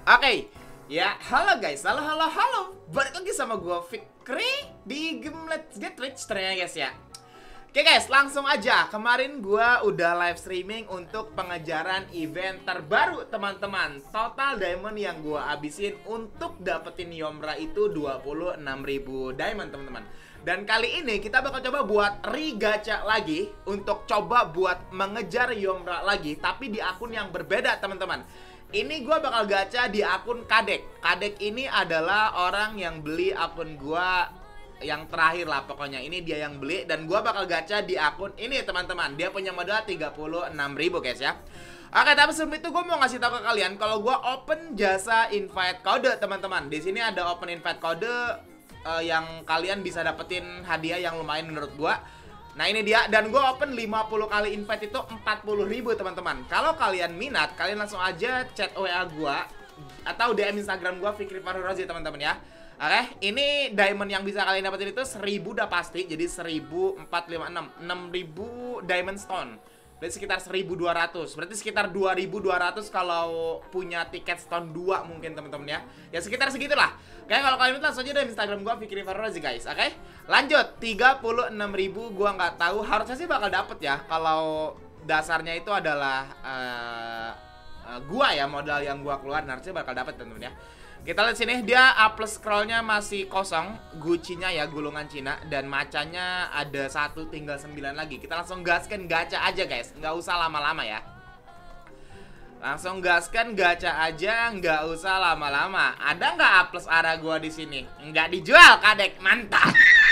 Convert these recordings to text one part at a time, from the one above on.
Oke, ya halo guys, halo. Balik lagi sama gue Fikri di game Let's Get Rich ternyata guys ya. Oke guys, langsung aja. Kemarin gue udah live streaming untuk pengejaran event terbaru teman-teman. Total diamond yang gue habisin untuk dapetin Yomra itu 26.000 diamond teman-teman. Dan kali ini kita bakal coba buat re-gacha lagi untuk coba buat mengejar Yomra lagi, tapi di akun yang berbeda teman-teman. Ini gue bakal gacha di akun Kadek. Kadek ini adalah orang yang beli akun gue yang terakhir lah pokoknya. Ini dia yang beli dan gue bakal gacha di akun ini teman-teman. Dia punya modal 36.000 guys ya. Oke, tapi sebelum itu gue mau ngasih tahu ke kalian kalau gue open jasa invite code teman-teman. Di sini ada open invite code yang kalian bisa dapetin hadiah yang lumayan menurut gue. Nah ini dia, dan gue open 50 kali invite itu 40.000 teman-teman. Kalau kalian minat, kalian langsung aja chat WA gue atau DM Instagram gue Fikri Fahru Rozi teman-teman ya. Oke, ini diamond yang bisa kalian dapetin itu 1000 udah pasti, jadi 1456, 6000 diamond stone. Berarti sekitar 1200, berarti sekitar 2200 kalau punya tiket stone 2 mungkin teman-teman ya. Ya sekitar segitulah. Oke, kalau kalian minta langsung aja dari Instagram gua Fikri Fahru Rozi guys. Oke, lanjut 36.000 gua nggak tahu, harusnya sih bakal dapet ya. Kalau dasarnya itu adalah gua ya, modal yang gua keluar harusnya bakal dapet teman-teman ya. Kita lihat sini, dia A plus scrollnya masih kosong, Gucci-nya ya gulungan Cina, dan macanya ada 1 tinggal 9 lagi. Kita langsung gaskan gacha aja guys, nggak usah lama-lama ya. Langsung gaskan gacha aja, nggak usah lama-lama. Ada nggak A plus ara gua di sini? Nggak dijual Kadek, mantap.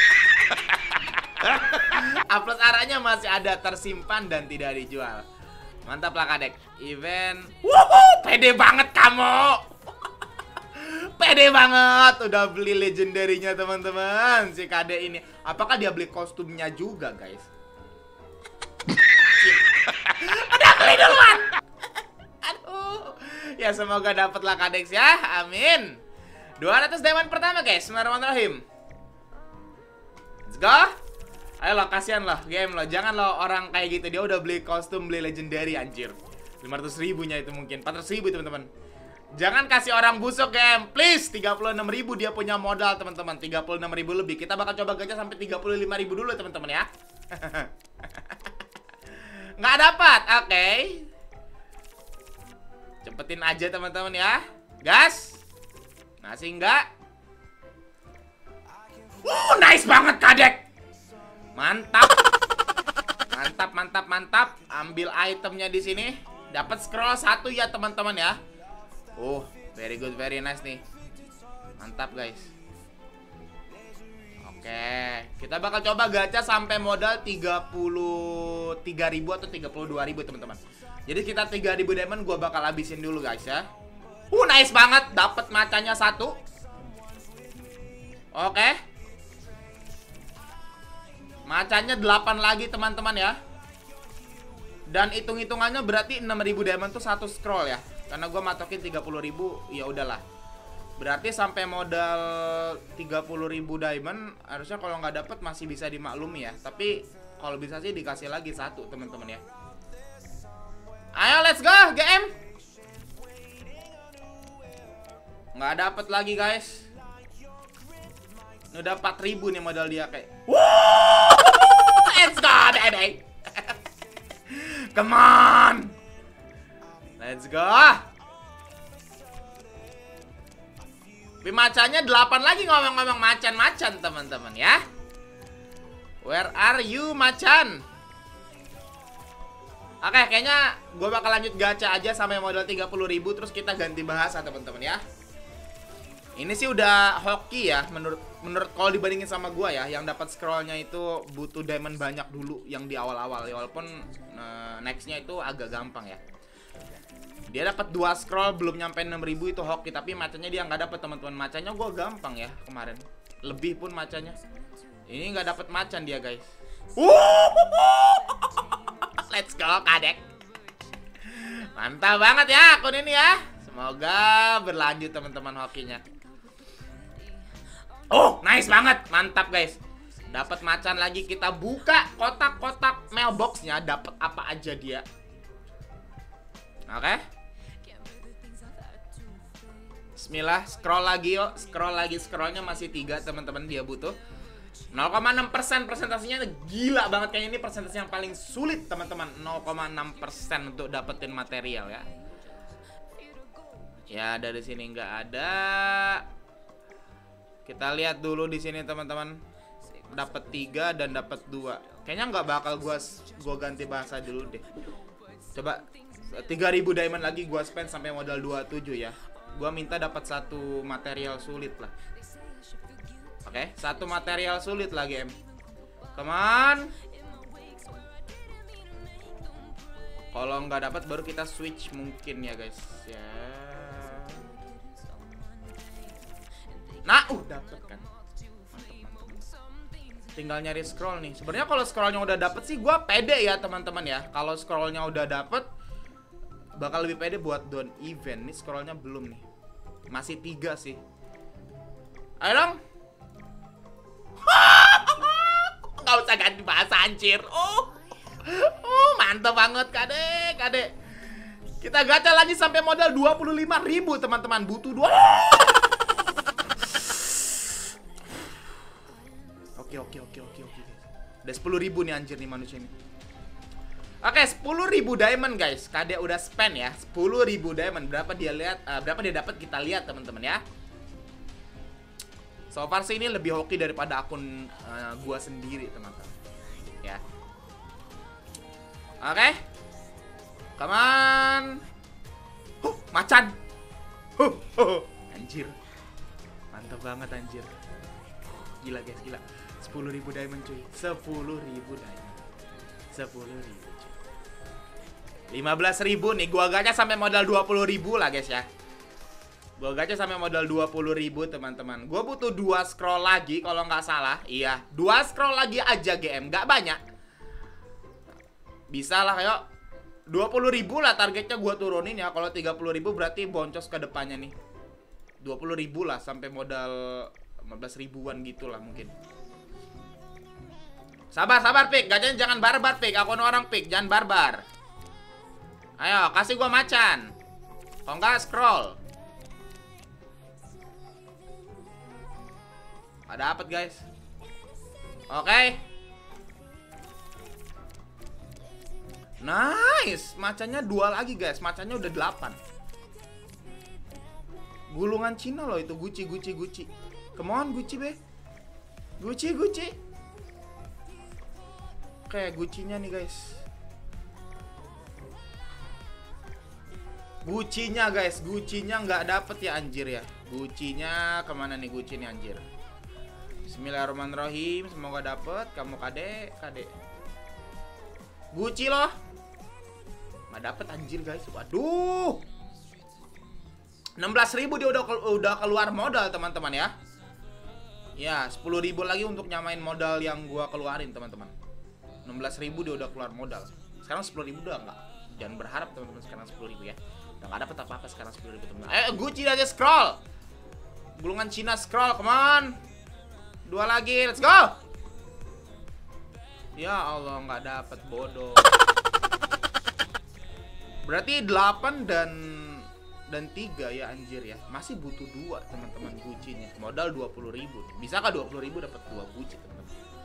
A plus aranya masih ada tersimpan dan tidak dijual. Mantap lah Kadek. Event, pede banget kamu. Pede banget, udah beli legendarinya teman-teman si Kade ini. Apakah dia beli kostumnya juga guys? Udah beli duluan. Aduh. Ya semoga dapet lah Kadex ya, amin. 200 diamond pertama guys, bismillahirrahmanirrahim. Let's go. Ayo lo, kasihan lo, game lo. Jangan lo orang kayak gitu, dia udah beli kostum, beli legendary anjir. 500.000 nya itu mungkin, 400.000 teman-teman. Jangan kasih orang busuk game, please. 36.000 dia punya modal teman-teman, 36.000 lebih. Kita bakal coba gacha sampai 35.000 dulu teman-teman ya. Nggak dapat, oke. Cepetin aja teman-teman ya. Gas. Masih enggak. Nice banget Kadek. Mantap. Mantap. Ambil itemnya di sini. Dapat scroll 1 ya teman-teman ya. Very good, very nice nih. Mantap guys. Oke, kita bakal coba gacha sampai modal 33.000 atau 32.000 teman-teman. Jadi kita 3.000 diamond gua bakal habisin dulu guys ya. Nice banget, dapat macanya 1. Oke. Macanya 8 lagi teman-teman ya. Dan hitung-hitungannya berarti 6.000 diamond tuh 1 scroll ya. Karena gue matokin 30.000, ya udahlah. Berarti sampai modal 30.000 diamond, harusnya kalau nggak dapet masih bisa dimaklumi ya. Tapi kalau bisa sih dikasih lagi 1 teman-teman ya. Ayo let's go GM. Nggak dapet lagi guys. Udah 4.000 nih modal dia kayak. Let's go deh. Come on. Let's go. Tapi macanya 8 lagi, ngomong-ngomong macan-macan teman-teman ya. Where are you macan? Oke, kayaknya gue bakal lanjut gacha aja sampai modal 30.000. Terus kita ganti bahasa teman-teman ya. Ini sih udah hoki ya. Menurut kalau dibandingin sama gue ya, yang dapat scrollnya itu butuh diamond banyak dulu yang di awal-awal ya. Walaupun nextnya itu agak gampang ya. Dia dapat 2 scroll belum nyampe 6.000 itu hoki, tapi macanya dia nggak dapat teman-teman. Macanya gue gampang ya kemarin. Lebih pun macanya. Ini nggak dapat macan dia guys. Let's go Kadek. Mantap banget ya akun ini ya. Semoga berlanjut teman-teman hokinya. Nice banget, mantap guys. Dapat macan lagi, kita buka kotak-kotak mailboxnya, dapat apa aja dia. Oke. Bismillah, scroll lagi yuk. Scroll lagi, scrollnya masih 3 teman-teman, dia butuh 0,6%. Presentasinya gila banget. Kayaknya ini presentasi yang paling sulit teman-teman. 0,6% untuk dapetin material ya. Ya dari sini nggak ada. Kita lihat dulu di sini teman-teman. Dapat 3 dan dapat 2. Kayaknya nggak bakal gua ganti bahasa dulu deh. Coba 3.000 diamond lagi gua spend sampai modal 27 ya. Gua minta dapat 1 material sulit lah. Oke, 1 material sulit lah game. Come on. Kalau nggak dapat baru kita switch mungkin ya guys ya. Nah, dapat kan. Tinggal nyari scroll nih. Sebenarnya kalau scrollnya udah dapet sih gua pede ya teman-teman ya. Kalau scrollnya udah dapet bakal lebih pede buat down event. Nih scrollnya belum nih. Masih 3 sih. Ayo dong. Gak usah ganti bahasa anjir. Mantap banget kade. Kita gacha lagi sampai modal 25.000 teman-teman. Butuh 2. Oke. Udah 10.000 nih anjir nih manusia ini. Oke, 10.000 diamond guys. Kade udah spend ya. 10.000 diamond. Berapa dia dapat kita lihat teman-teman ya. So far sih ini lebih hoki daripada akun gua sendiri teman-teman. Ya. Oke. Come on. Macan. Anjir. Mantap banget anjir. Gila guys, gila. 10.000 diamond cuy. 10.000 diamond. 10.000 cuy. 15.000 nih. Gua gacha sampai modal 20.000 lah guys ya. Gua gacha sampai modal 20.000 teman-teman. Gua butuh 2 scroll lagi kalau nggak salah. Iya, 2 scroll lagi aja GM. Nggak banyak. Bisa lah yuk. 20.000 lah targetnya gua turunin ya. Kalau 30.000 berarti boncos ke depannya nih. 20.000 lah sampai modal 15.000-an gitu lah mungkin. Sabar Pik, gajahnya jangan barbar Pik. Akun orang Pik, jangan barbar. Ayo, kasih gua macan. Kalau enggak scroll. Ada apa guys? Oke. Nice, macannya 2 lagi guys. Macannya udah 8. Gulungan Cina loh itu. Gucci. Come on Gucci be. Gucci. Oke, Gucci-nya nih guys. Gucci-nya guys. Gucci-nya nggak dapet ya anjir ya. Gucci-nya kemana nih Gucci nih anjir. Bismillahirrahmanirrahim. Semoga dapet. Kamu kade. Gucci loh. Nggak dapet anjir guys. Waduh. 16.000 dia udah keluar modal teman-teman ya. Ya 10.000 lagi untuk nyamain modal yang gua keluarin teman-teman. 16.000 dia udah keluar modal. Sekarang 10.000 udah enggak. Jangan berharap teman-teman sekarang 10.000 ya. Udah nggak dapet apa-apa sekarang 10.000 teman-teman. Gucci aja scroll. Gulungan Cina scroll, come on. 2 lagi, let's go. Ya Allah nggak dapet, bodoh. Berarti 8 dan 3 ya anjir ya. Masih butuh 2 teman-teman Gucci-nya. Modal 20.000. Bisakah 20.000 dapat 2 Gucci teman-teman?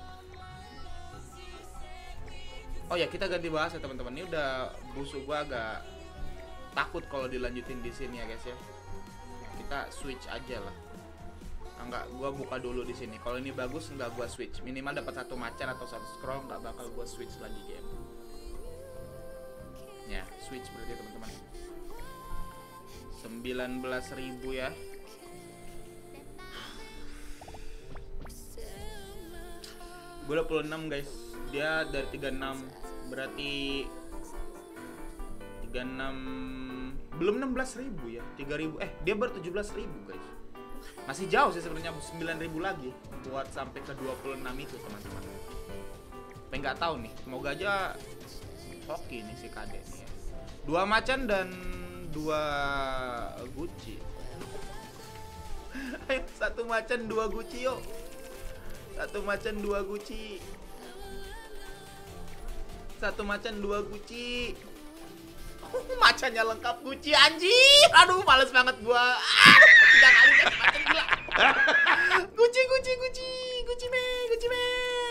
Oh ya, kita ganti bahasa teman-teman. Ini udah busuk gua agak takut kalau dilanjutin di sini ya guys ya. Kita switch aja lah. Enggak, gua buka dulu di sini. Kalau ini bagus enggak gua switch. Minimal dapat 1 macan atau 1 scroll, enggak bakal gua switch lagi game. Ya, switch berarti teman-teman. 19.000 ya. Gue 26 guys. Dia dari 36. Berarti 36 belum 16.000 ya. 3.000. Dia baru 17.000 guys. Masih jauh sih sebenarnya. 9.000 lagi buat sampai ke 26 itu teman-teman. Pengen nggak tahu nih. Semoga aja hoki nih si Kade nih ya. 2 macan dan 2 Gucci. Ayo 1 macan 2 Gucci yuk. 1 macan 2 Gucci. 1 macan 2 Gucci. Macanya lengkap Gucci anjir. Aduh, males banget gua. 3 kali guys, macan gila. Gucci me.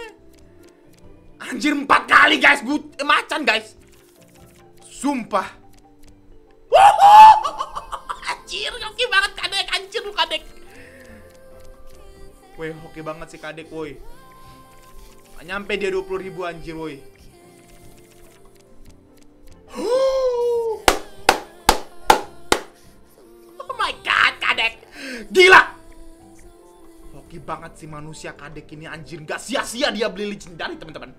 Anjir 4 kali guys, macan guys. Sumpah. Anjir, hoki banget Kadek, anjir lu Kadek. Woi, hoki banget sih Kadek, woi. Nyampe dia 20.000 anjir, woi. Oh my god, Kadek. Gila. Hoki banget sih manusia Kadek ini anjir. Gak sia-sia dia beli legendary, teman-teman.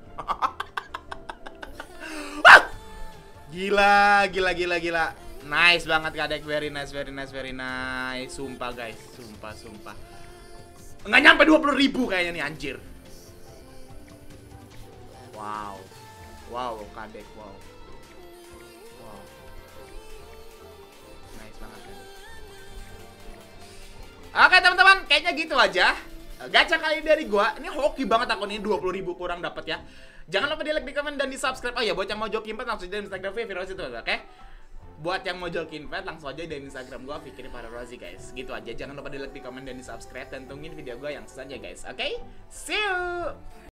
Gila. Nice banget Kadek, very nice. Sumpah guys, sumpah. Nggak nyampe 20.000 kayaknya nih anjir. Wow, Kadek, wow. Nice banget Kadek. Oke teman-teman, kayaknya gitu aja gacha kali dari gua. Ini hoki banget akun ini, 20.000 kurang dapat ya. Jangan lupa di like, di komen, dan di subscribe. Oh ya, buat yang mau jokin pet langsung aja di Instagram Virosi itu, oke? Buat yang mau jokin pet langsung aja di Instagram gua Fikri Pararozi guys. Gitu aja, jangan lupa di like, di komen, dan di subscribe, dan tungguin video gua yang selanjutnya guys. Oke? See you.